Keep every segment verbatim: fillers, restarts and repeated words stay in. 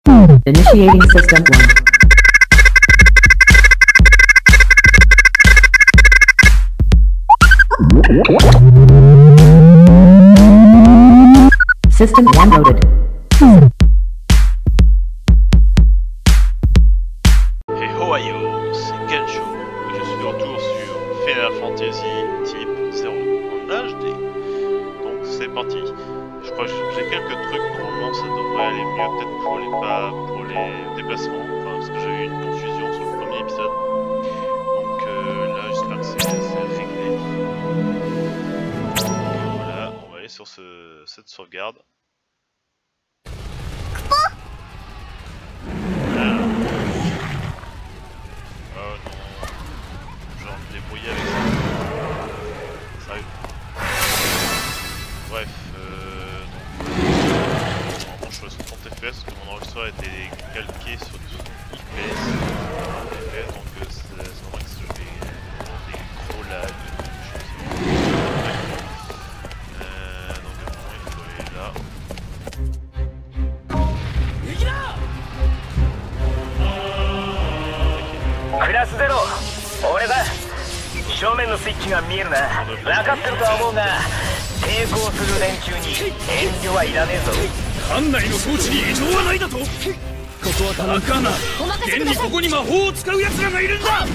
Initiating system one. System one loaded. Hey ho ayo, c'est Kencho et je suis de retour sur Final Fantasy type zéro en H D. Donc c'est parti. Je crois que j'ai quelques trucs, normalement ça devrait aller mieux peut-être pour les pas, pour les déplacements, enfin parce que j'ai eu une confusion sur le premier épisode. Donc euh, là j'espère que c'est réglé. Voilà, on va aller sur ce, cette sauvegarde. Bref, euh, donc, je suis trente F P S parce que mon enregistreur a été calqué sur douze F P S, donc euh, c'est normal que je fais des gros lags, des choses. Euh, donc à un moment il faut aller là. Classe zéro, 俺だ。正面のスイッチが見えるな。分かってるとは思うが、抵抗する連中に遠慮はいらねえぞ。 館内の装置に異常はないだと。ここはタナカーナ。現にここに魔法を使う奴らがいるんだ。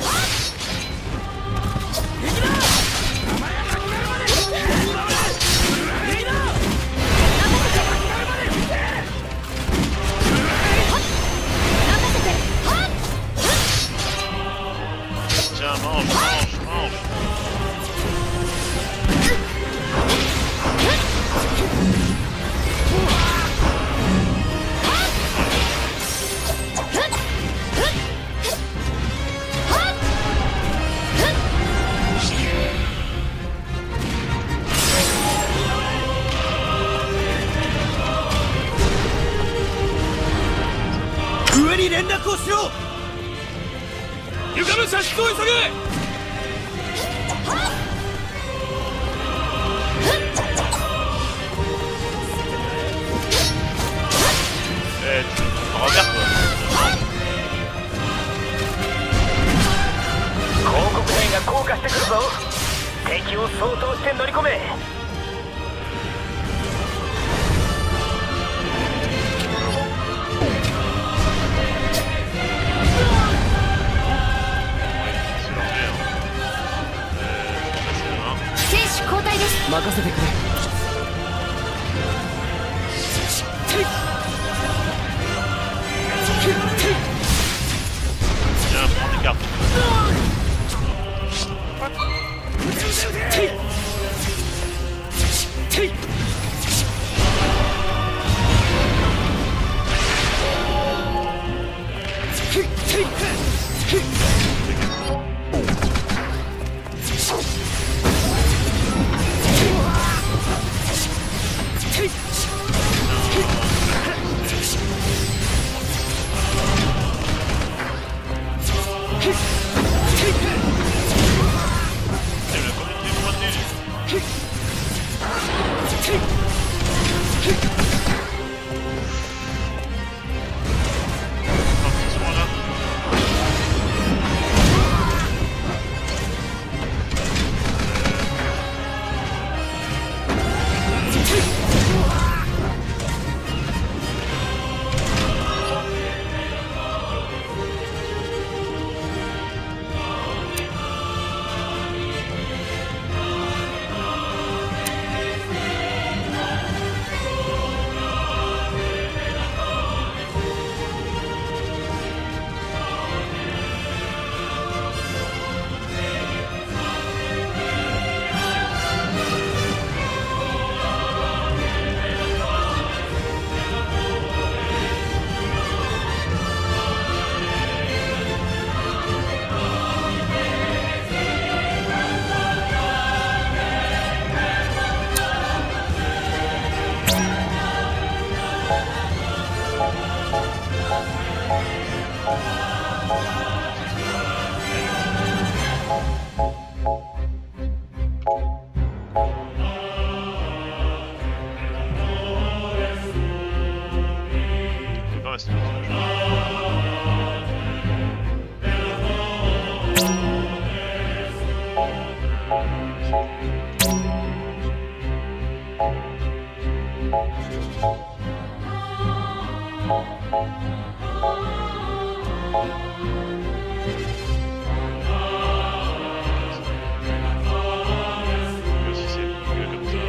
Tiens, mange, mange, mange. 上に連絡をしろ。床の射出を急げ。 Eh, tu regardes quoi. 広告兵が降下してくるぞ。敵を相当して乗り込め。 選手交代です。 任せてくれ。 Tiens, prends des cartes. reste de notre jeu. Si c'est mieux comme ça.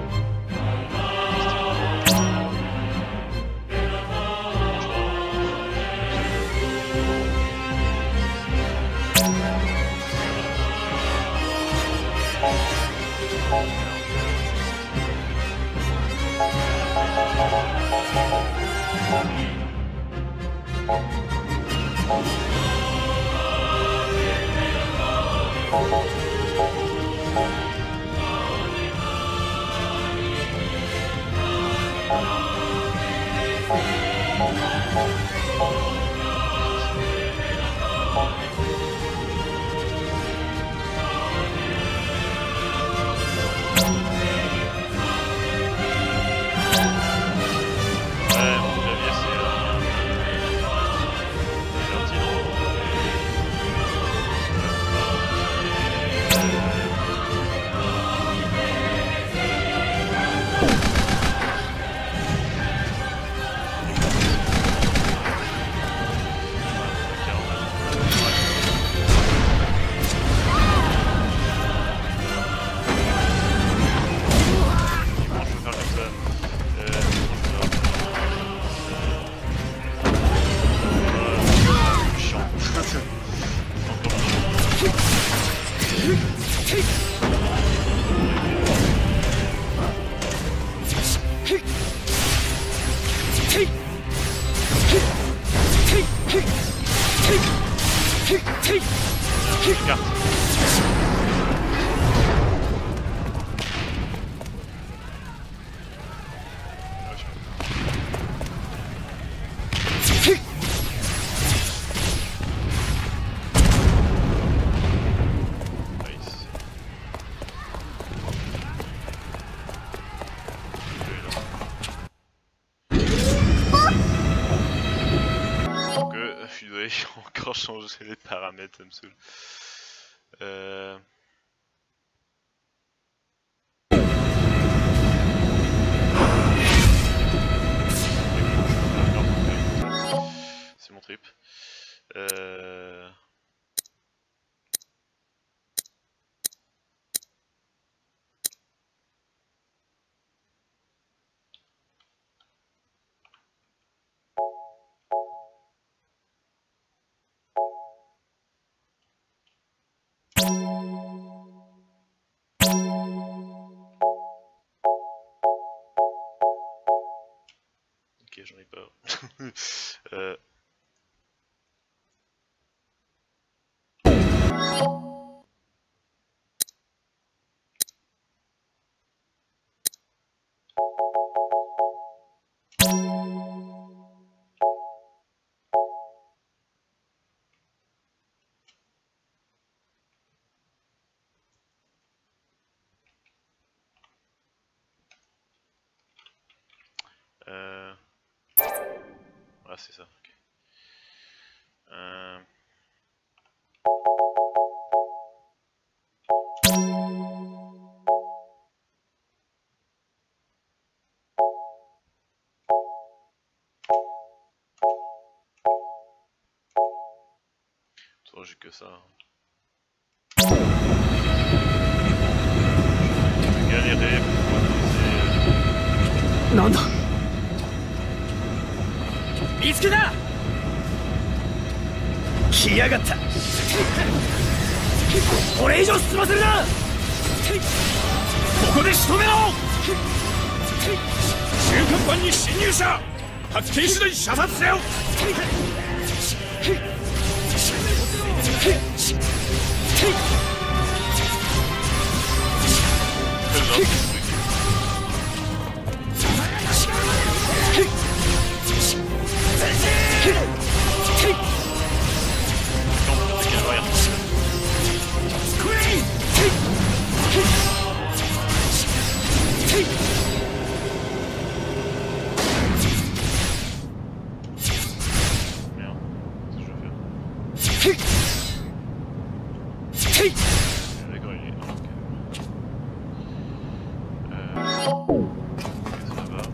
J'ai encore changé les paramètres, ça me saoule. Euh... C'est mon trip. Euh... Ok, j'en ai pas. euh... Euh... Ah, c'est ça, ok. Euh... Toi, j'ai que ça. Je vais galérer pour utiliser... Nanda 見つけた来やがったこれ以上進ませるなここで仕留めろ中間板に侵入者発見次第射殺せよ D'accord, il est. Ah, ok. Euh. Qu'est-ce que ça va?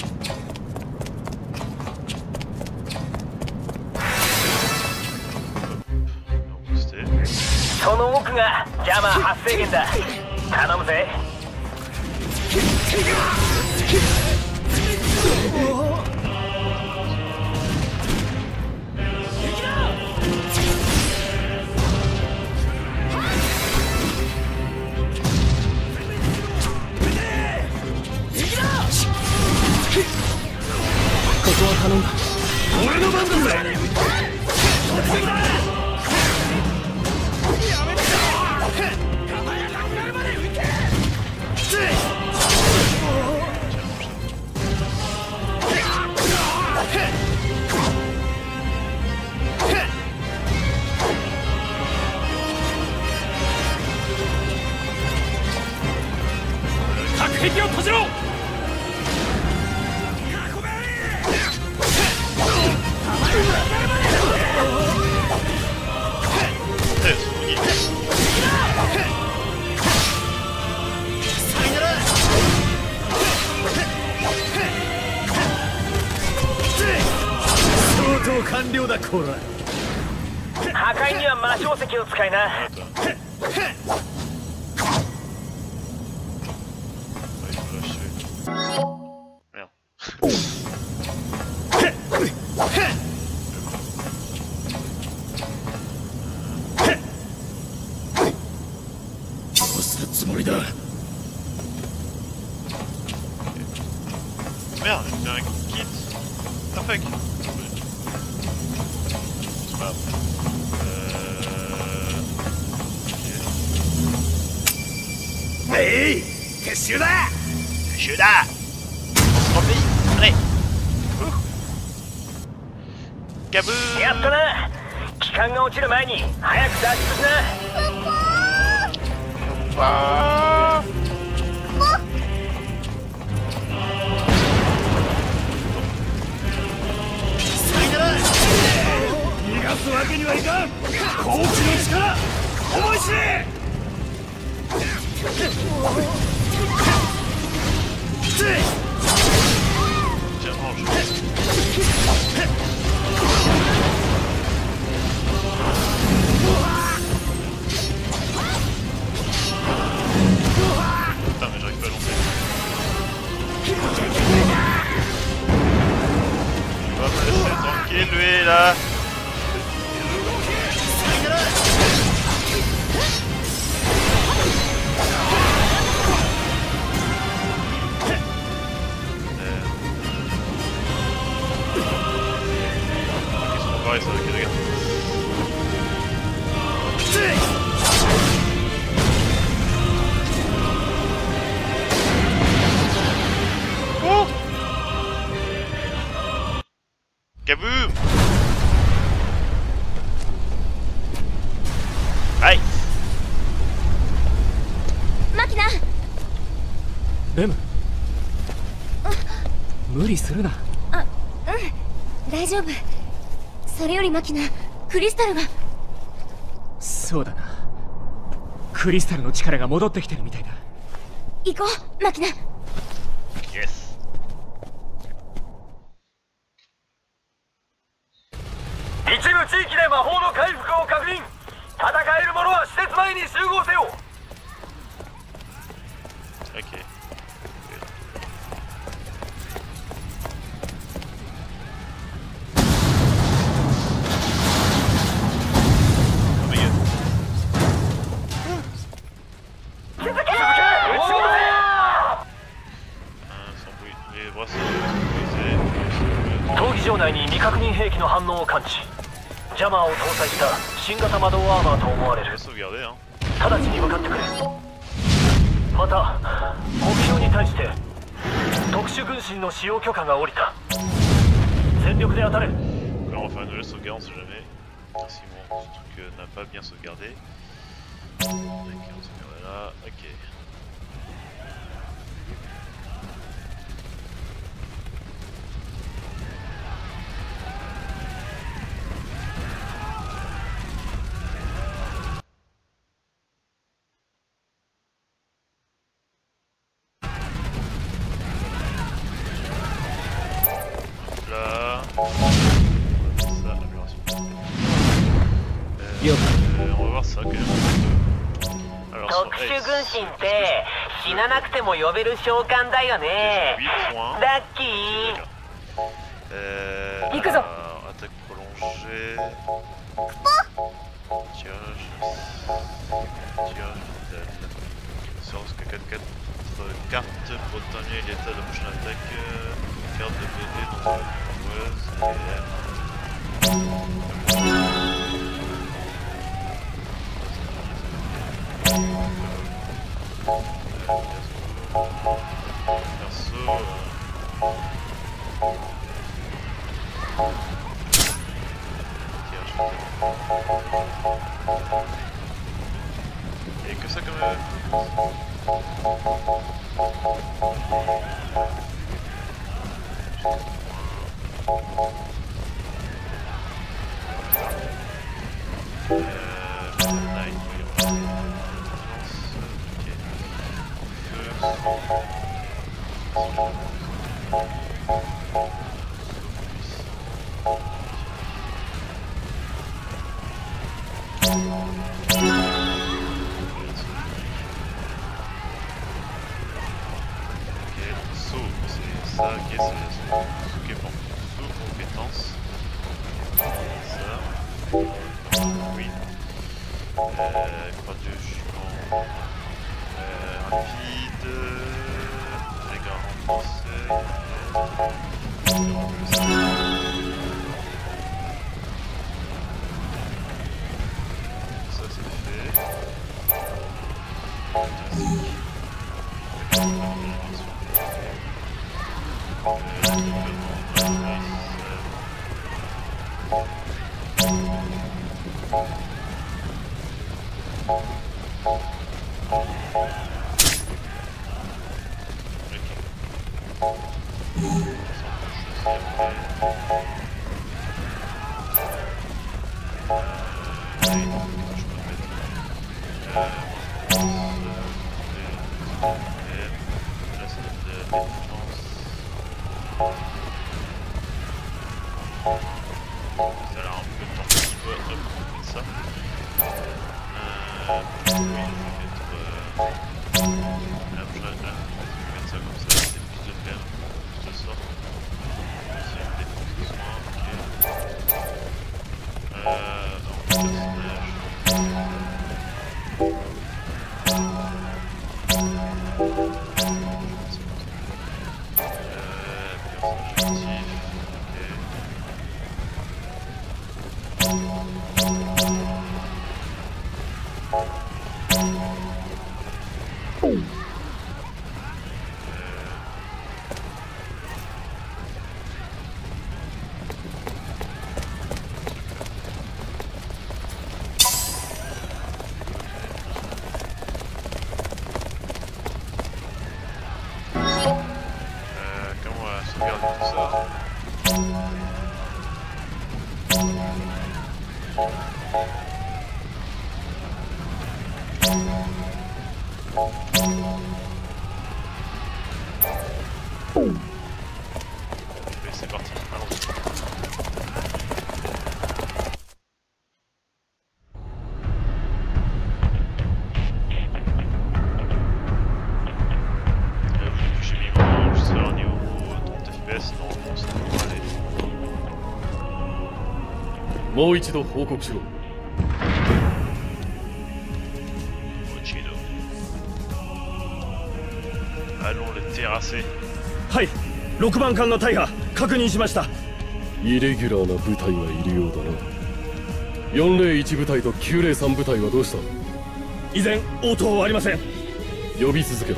その奥がジャマー発生源だ。頼むぜ。 ここは頼んだ。俺の番だぜ。壁を閉じろ。相当完了だこら。 破壊には魔晶石を使いな。 Merde, il y a un kit. Ah fuck. C'est pas grave. Euh... Ok. Hey, qu'est-ce que là? Je suis là. Rempli. Allez. Ouh. Kaboom. やったな。機関が落ちる前に早く脱出しな。 あー。 逃がすわけにはいかん。高知の力思い知れ。 Tiens, mange. Putain, mais j'arrive pas à lancer. On va me laisser tranquille, lui, là. Ouais, ça va, ok, regarde. Oh! Kaboom! Nice! マキナ。 レム。無理するな。 あ、うん、大丈夫。それよりマキナ、クリスタルが。 そうだな。クリスタルの力が戻ってきてるみたいだ。 行こう、マキナ。 Yes! 一部地域で魔法の回復を確認。戦える者は施設前に集合せよ。 Ok. Les bracelets sont brisés. 闘技場内に未確認兵器の反応を感知。ジャマーを搭載した新型魔導アーマーと思われる。 Sauvegarder, hein. 直ちに向かってくれ。また目標に対して特殊軍神の使用許可が下りた。全力で当たれ。 Là, on va faire une nouvelle sauvegarde, on sait jamais. Si mon truc n'a pas bien sauvegardé. Ok, on sauvegarde là. Ok. 了解。 Euh, on va voir ça quand même. Alors, 特殊軍神って死ななくても呼べる召喚だよね。 huit points. ラッキー。 Euh, Ikuzo. alors, attaque prolongée. Tirage. Tirage vital. Source que quatre quatre cartes pour déterminer l'état de la prochaine attaque. Euh, carte de B D dans une framboise. Et que ça quand même. C'est parti, allons-y. J'ai mis mon juste à un niveau trente F P S, normalement ça devrait aller. もう一度報告しろ。 Mochido. Allons le terrasser. はい、ろくばん艦の大破確認しました。 イレギュラーな部隊がいるようだな。よんぜろいち部隊ときゅうぜろさん部隊はどうした？ 依然応答はありません。 呼び続けろ。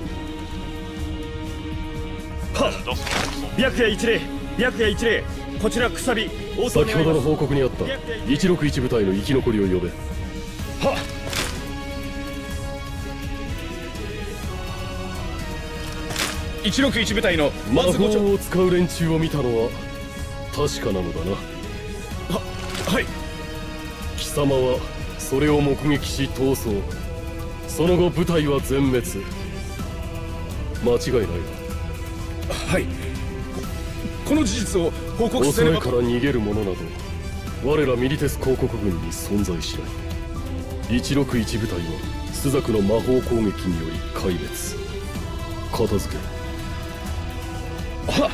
はっ、白夜一礼、白夜一礼、こちらくさび。 先ほどの報告にあったいちろくいち部隊の生き残りを呼べ。 はっ。いちろくいち部隊の魔法を使う連中を見たのは確かなのだな。 は、はい。 貴様はそれを目撃し逃走。その後部隊は全滅。間違いないな。 はい。この事実を報告すれば。 恐れから逃げる者など我らミリテス広告軍に存在しない。いちろくいち部隊はスザクの魔法攻撃により壊滅。片付けろ。はっ。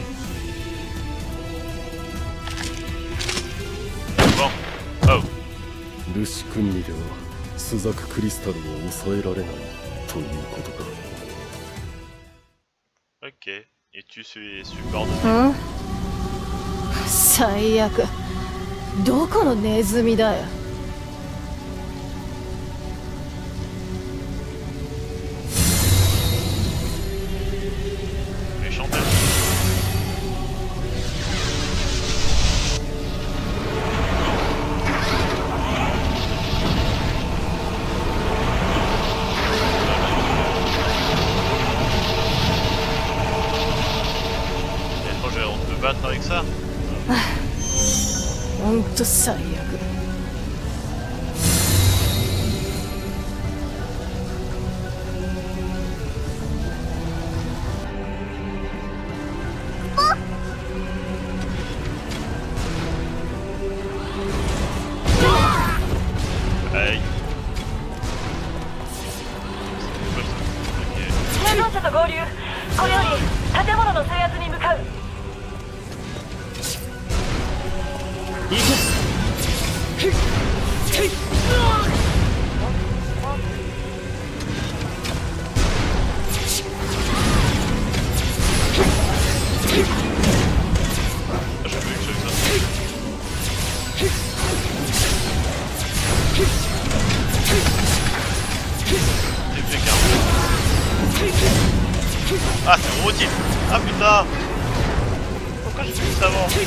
ルシ君にではスザククリスタルを抑えられないということか。 Ok, et tu suis subordonné. うん最悪。どこのネズミだよ。 Avec ça. ほんと最悪。 はい。 生存者と合流。これより建物の制圧に向かう。 Ah, c'est mon outil. Ah putain. Pourquoi j'ai fait ça avant?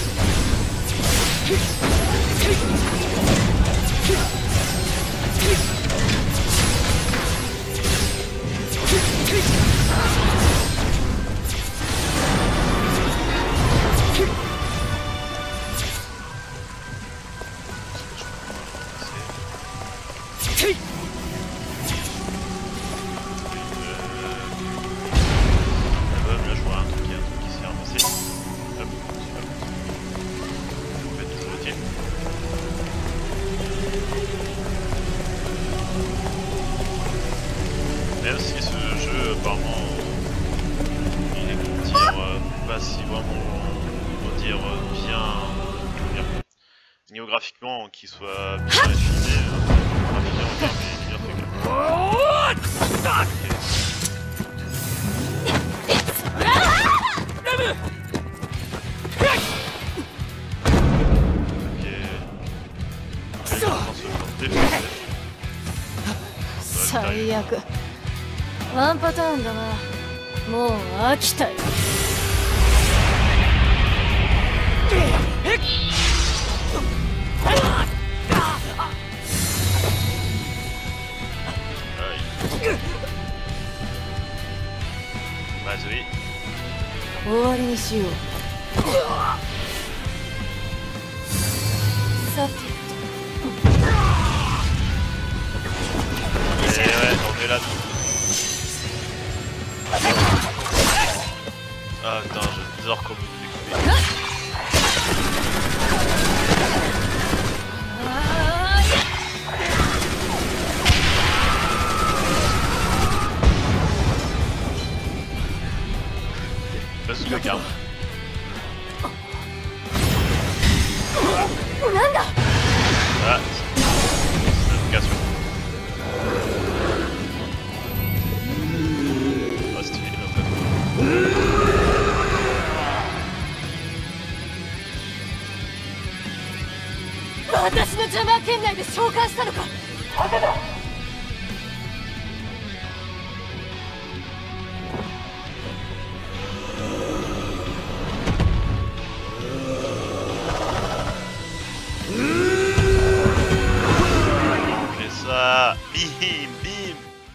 Même si ce jeu apparemment il est dire euh, pas si vraiment on va dire bien, bien niveau graphiquement qu'il soit bien affiné, euh, affiné en termes mais bien fait. Ok. 最悪。ワンパターンだな。もう飽きたよ。 まずい。 終わりにしよう。さて。 Et ouais, on est là. Ah putain, j'adore comment vous découpez. Passe sous la carte. Ah, c'est une invocation. Ah, c'est une invocation. 私の邪魔圏内で召喚したのか。 Fais ça. Bim, bim.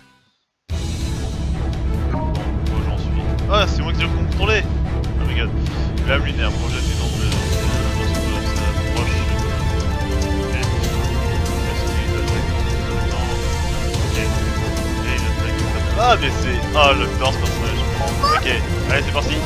Bon, j'en suis. Ah, c'est moi qui ai contrôlé. Oh my god. La lunaire projette du nombre de proche. Ah mais c'est... Ah oh, j'adore ce personnage. Ok, allez c'est parti.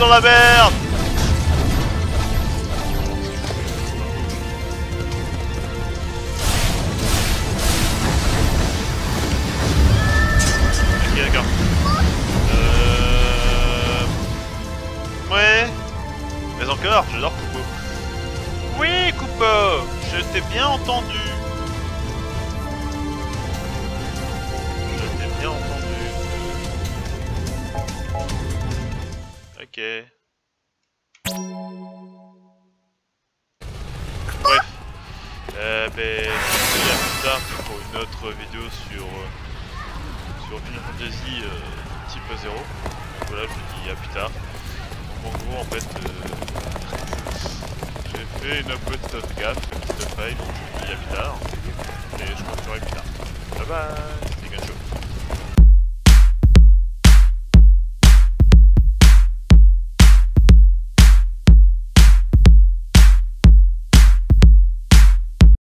dans la merde. Ok, d'accord. Euh... Ouais. Mais encore, j'adore Coupeau. Oui, Coupeau, je t'ai bien entendu. Je t'ai bien entendu. Ok. Bref. Euh, ben, je à plus tard pour une autre vidéo sur euh, sur Final Fantasy euh, type zéro. Donc voilà, je vous dis à plus tard. Donc en gros, en fait, euh, j'ai fait une petite gaffe, une petite faille, donc je vous dis à plus tard. Et je continuerai plus tard. Bye bye, c'est Gacho.